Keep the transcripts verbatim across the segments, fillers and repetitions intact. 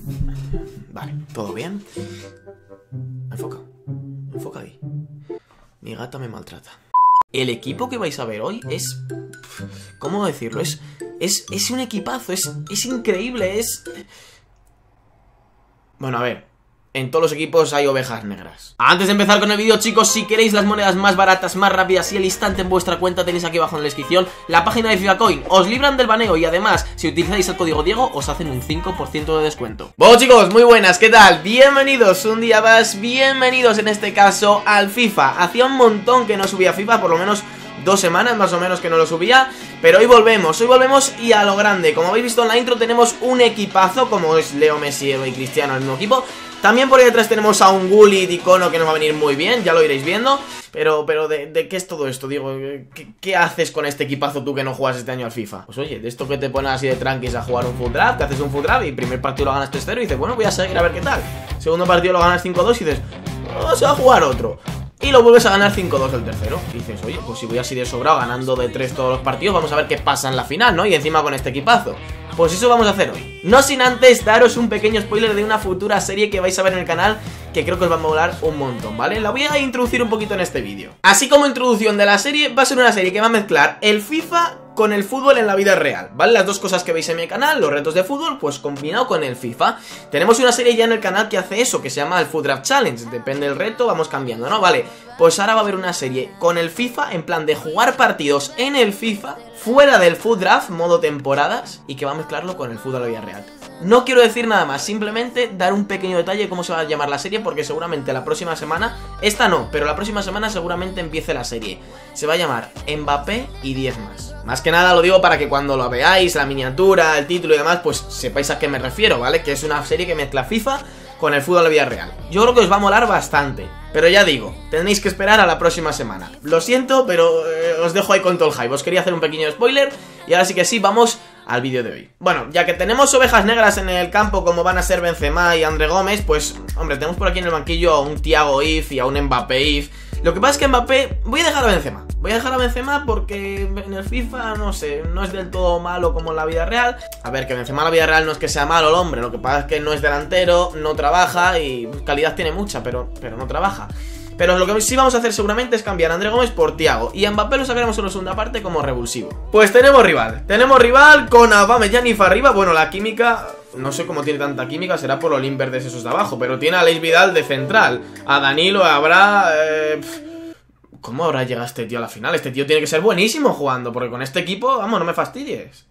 Vale, todo bien. Enfoca, enfoca ahí. Mi gata me maltrata. El equipo que vais a ver hoy es... ¿Cómo decirlo? Es, es, es un equipazo, es, es increíble, es... Bueno, a ver, en todos los equipos hay ovejas negras. Antes de empezar con el vídeo, chicos, si queréis las monedas más baratas, más rápidas y al instante en vuestra cuenta, tenéis aquí abajo en la descripción la página de FIFA Coin. Os libran del baneo y además, si utilizáis el código Diego, os hacen un cinco por ciento de descuento. Bueno, chicos, muy buenas, ¿qué tal? Bienvenidos un día más, bienvenidos en este caso al FIFA. Hacía un montón que no subía FIFA, por lo menos dos semanas más o menos que no lo subía, pero hoy volvemos, hoy volvemos y a lo grande. Como habéis visto en la intro, tenemos un equipazo, como es Leo, Messi y Cristiano en el mismo equipo. También por ahí detrás tenemos a un Gullit icono que nos va a venir muy bien, ya lo iréis viendo. Pero, pero ¿de, de qué es todo esto? Digo, ¿qué, ¿qué haces con este equipazo tú que no juegas este año al FIFA? Pues oye, de esto que te pones así de tranquis a jugar un full draft, te haces un full draft y primer partido lo ganas tres cero y dices, bueno, voy a seguir a ver qué tal. Segundo partido lo ganas cinco dos y dices, oh, se va a jugar otro. Y lo vuelves a ganar cinco dos el tercero. Y dices, oye, pues si voy así de sobrado ganando de tres todos los partidos, vamos a ver qué pasa en la final, ¿no? Y encima con este equipazo. Pues eso vamos a hacer hoy. No sin antes daros un pequeño spoiler de una futura serie que vais a ver en el canal, que creo que os va a molar un montón, ¿vale? La voy a introducir un poquito en este vídeo. Así como introducción de la serie, va a ser una serie que va a mezclar el FIFA con el fútbol en la vida real, ¿vale? Las dos cosas que veis en mi canal, los retos de fútbol, pues combinado con el FIFA. Tenemos una serie ya en el canal que hace eso, que se llama el Food Draft Challenge. Depende del reto, vamos cambiando, ¿no? Vale, pues ahora va a haber una serie con el FIFA, en plan de jugar partidos en el FIFA, fuera del Food Draft, modo temporadas, y que va a mezclarlo con el fútbol de la vida real. No quiero decir nada más, simplemente dar un pequeño detalle de cómo se va a llamar la serie, porque seguramente la próxima semana, esta no, pero la próxima semana seguramente empiece la serie. Se va a llamar Mbappé y diez más. Más que nada lo digo para que cuando lo veáis, la miniatura, el título y demás, pues sepáis a qué me refiero, ¿vale? Que es una serie que mezcla FIFA con el fútbol de la vida real. Yo creo que os va a molar bastante, pero ya digo, tenéis que esperar a la próxima semana. Lo siento, pero eh, os dejo ahí con todo el hype. Os quería hacer un pequeño spoiler y ahora sí que sí, vamos al vídeo de hoy. Bueno, ya que tenemos ovejas negras en el campo como van a ser Benzema y André Gómez, pues, hombre, tenemos por aquí en el banquillo a un Thiago If y a un Mbappé If. Lo que pasa es que Mbappé, voy a dejar a Benzema. Voy a dejar a Benzema porque en el FIFA, no sé, no es del todo malo como en la vida real. A ver, que Benzema en la vida real no es que sea malo el hombre, lo que pasa es que no es delantero, no trabaja y calidad tiene mucha, pero, pero no trabaja. Pero lo que sí vamos a hacer seguramente es cambiar a André Gómez por Thiago. Y a Mbappé lo sacaremos en la segunda parte como revulsivo. Pues tenemos rival. Tenemos rival con Aubameyang y arriba. Bueno, la química, no sé cómo tiene tanta química, será por los Olim verdes esos de abajo. Pero tiene a Aleix Vidal de central. A Danilo, habrá... Eh, ¿Cómo habrá llegado este tío a la final? Este tío tiene que ser buenísimo jugando, porque con este equipo, vamos, no me fastidies.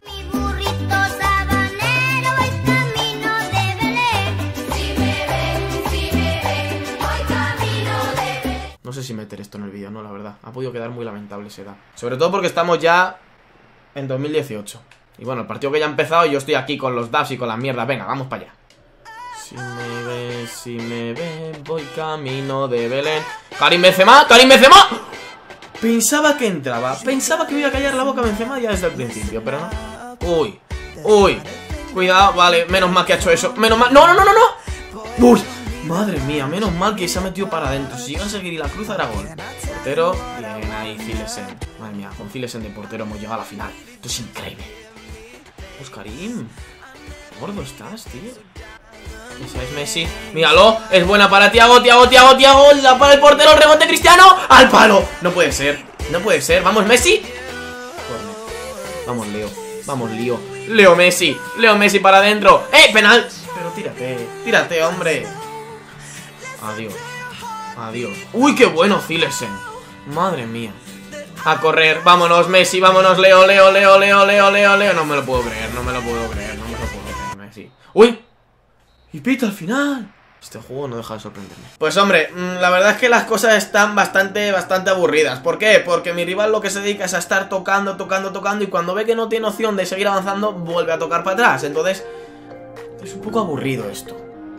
No sé si meter esto en el vídeo, no, la verdad. Ha podido quedar muy lamentable esa edad. Sobre todo porque estamos ya en dos mil dieciocho. Y bueno, el partido que ya ha empezado, yo estoy aquí con los dabs y con las mierdas. Venga, vamos para allá. Si me ves, si me ves, voy camino de Belén. ¡Karim Benzema! ¡Karim Benzema! Pensaba que entraba, pensaba que me iba a callar la boca Benzema ya desde el principio, pero no. Uy, uy, cuidado, vale, menos mal que ha hecho eso. Menos mal, no, no, no, no, no. Uy, madre mía, menos mal que se ha metido para adentro. Si iba a seguir y la cruz era gol. Portero, bien ahí, Zilesen. Madre mía, con Zilesen de portero hemos llegado a la final. Esto es increíble. Pues Karim, gordo estás, tío. Esa es Messi, míralo, es buena para Thiago, Thiago, Thiago, Thiago, la para el portero, el rebote Cristiano, al palo, no puede ser, no puede ser, vamos Messi, vamos Leo, vamos Leo, Leo Messi, Leo Messi para adentro, eh, penal, pero tírate, tírate hombre, adiós, adiós, uy qué bueno Zilesen, madre mía, a correr, vámonos Messi, vámonos Leo, Leo, Leo, Leo, Leo, Leo, Leo, no me lo puedo creer, no me lo puedo creer, no me lo puedo creer, Messi, uy. Y pita al final. Este juego no deja de sorprenderme. Pues hombre, la verdad es que las cosas están bastante, bastante aburridas. ¿Por qué? Porque mi rival lo que se dedica es a estar tocando, tocando, tocando. Y cuando ve que no tiene opción de seguir avanzando, vuelve a tocar para atrás. Entonces, es un poco aburrido esto.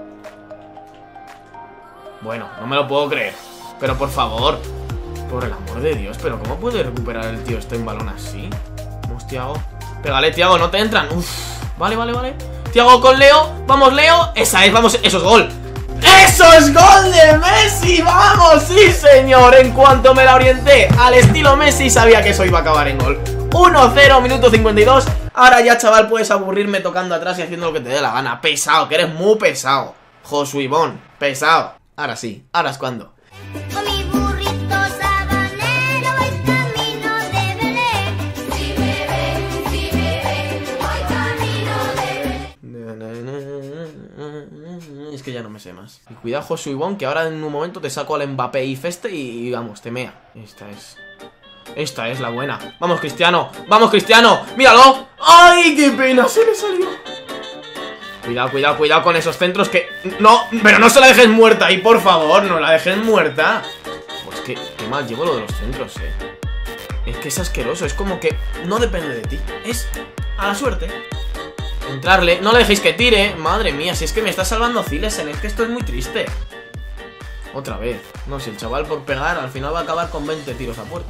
Bueno, no me lo puedo creer. Pero por favor, por el amor de Dios. Pero ¿cómo puede recuperar el tío este en balón así? Vamos, Thiago. Pégale, Thiago, no te entran. Uf, vale, vale, vale. Thiago con Leo, vamos Leo, esa es, vamos, eso es gol. ¡Eso es gol de Messi! ¡Vamos! ¡Sí, señor! En cuanto me la orienté al estilo Messi, sabía que eso iba a acabar en gol. uno cero, minuto cincuenta y dos. Ahora ya, chaval, puedes aburrirme tocando atrás y haciendo lo que te dé la gana. Pesado, que eres muy pesado. Josu Ibón, pesado. Ahora sí, ahora es cuando. Con mi burrito sabanero voy camino de Belén. Si me ven, si me ven, voy camino de Belén. Es que ya no me sé más. Y cuidado, Josu Ibón, que ahora en un momento te saco al Mbappé y Feste y, y vamos, te mea. Esta es... Esta es la buena. Vamos, Cristiano. Vamos, Cristiano. Míralo. ¡Ay, qué pena! Se le salió. Cuidado, cuidado, cuidado con esos centros que... No, pero no se la dejes muerta ahí, por favor. No la dejes muerta. Pues que, qué mal llevo lo de los centros, eh. Es que es asqueroso. Es como que no depende de ti. Es a la suerte. Entrarle. No le dejéis que tire. Madre mía, si es que me está salvando Zilesen. Es que esto es muy triste. Otra vez. No, si el chaval por pegar al final va a acabar con veinte tiros a puerta.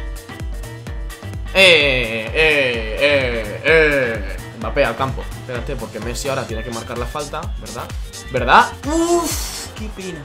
Eh, eh, eh, eh. Mbappé al campo. Espérate, porque Messi ahora tiene que marcar la falta, ¿verdad? ¿Verdad? Uff, qué pena.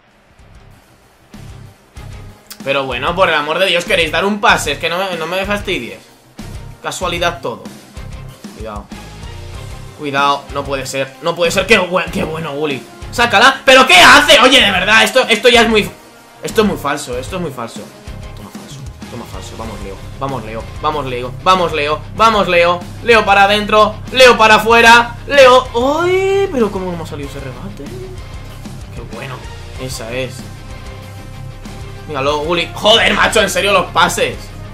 Pero bueno, por el amor de Dios, queréis dar un pase. Es que no me, no me fastidies. Casualidad todo. Cuidado. Cuidado, no puede ser. No puede ser. Qué, bu qué bueno, Gulli. Sácala. ¿Pero qué hace? Oye, de verdad, esto, esto ya es muy... Esto es muy falso, esto es muy falso. Toma falso, vamos Leo, vamos Leo, vamos Leo, vamos Leo, vamos Leo, Leo para adentro, Leo para afuera, Leo, ¡ay! Pero cómo hemos salido ese regate. Qué bueno, esa es. Míralo, Gulli, joder, macho, en serio los pases.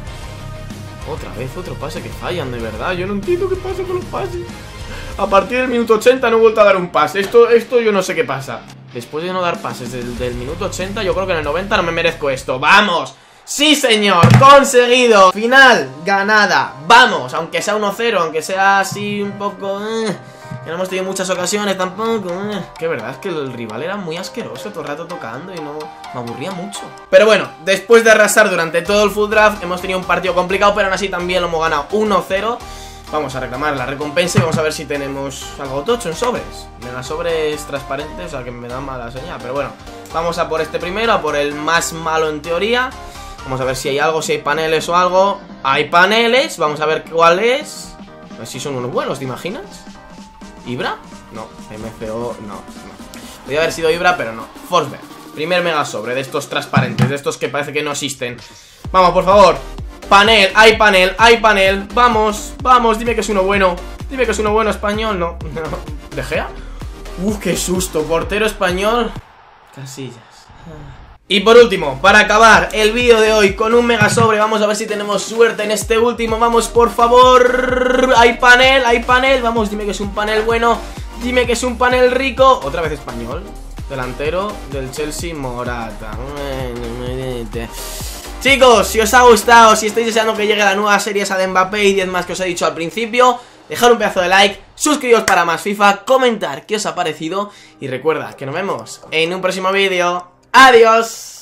Otra vez otro pase que fallan, de verdad, yo no entiendo qué pasa con los pases. A partir del minuto ochenta no he vuelto a dar un pase, esto, esto yo no sé qué pasa. Después de no dar pases del, del minuto ochenta, yo creo que en el noventa no me merezco esto, ¡vamos! ¡Sí, señor! ¡Conseguido! Final, ganada. Vamos, aunque sea uno cero, aunque sea así un poco... Eh, que no hemos tenido muchas ocasiones tampoco. Eh. Que verdad es que el rival era muy asqueroso todo el rato tocando y no... Me aburría mucho. Pero bueno, después de arrasar durante todo el full draft, hemos tenido un partido complicado, pero aún así también lo hemos ganado uno cero. Vamos a reclamar la recompensa y vamos a ver si tenemos algo tocho en sobres. Me da sobres transparentes, o sea que me da mala señal. Pero bueno, vamos a por este primero, a por el más malo en teoría. Vamos a ver si hay algo, si hay paneles o algo. Hay paneles, vamos a ver cuál es. A ver si son unos buenos, ¿te imaginas? ¿Ibra? No, M C O, no, no. Podría haber sido Ibra, pero no. Forsberg, primer mega sobre de estos transparentes, de estos que parece que no existen. Vamos, por favor. Panel, hay panel, hay panel. Vamos, vamos, dime que es uno bueno. Dime que es uno bueno, español, no. ¿De Gea? Uf, qué susto, portero español. Casillas. Y por último, para acabar el vídeo de hoy con un mega sobre, vamos a ver si tenemos suerte en este último. Vamos, por favor. Hay panel, hay panel. Vamos, dime que es un panel bueno. Dime que es un panel rico. Otra vez español. Delantero del Chelsea, Morata. Chicos, si os ha gustado, si estáis deseando que llegue la nueva serie esa de Mbappé y diez más que os he dicho al principio, dejad un pedazo de like, suscribiros para más FIFA, comentar qué os ha parecido y recuerda que nos vemos en un próximo vídeo. ¡Adiós!